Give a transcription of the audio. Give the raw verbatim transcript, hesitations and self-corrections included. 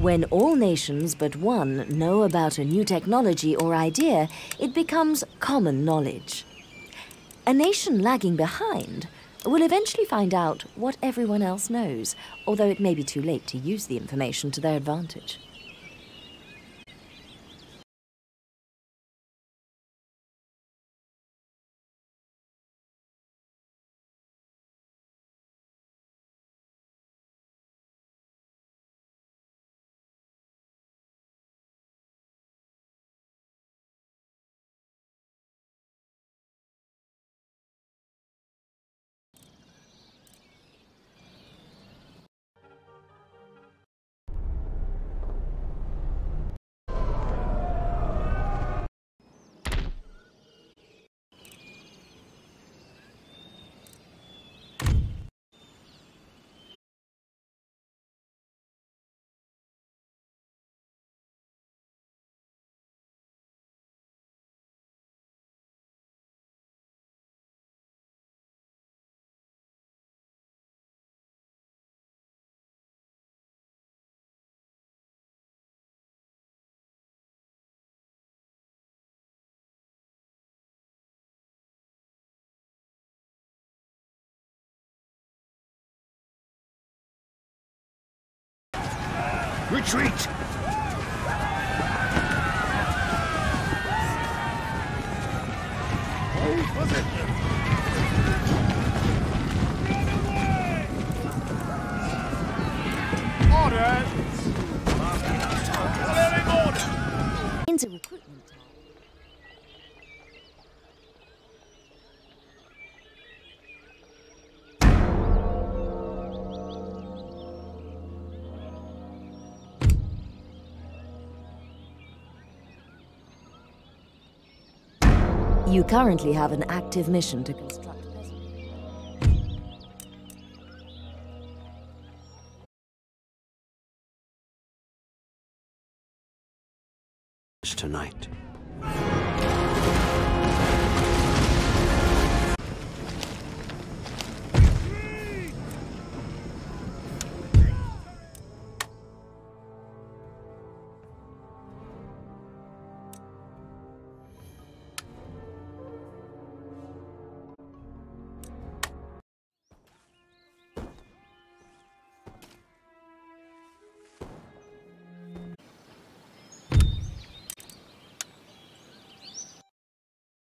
When all nations but one know about a new technology or idea, it becomes common knowledge. A nation lagging behind will eventually find out what everyone else knows, although it may be too late to use the information to their advantage. Retreat! Oh, was it? Order! Clearing order! Into recruitment time. You currently have an active mission to construct peasant. Tonight.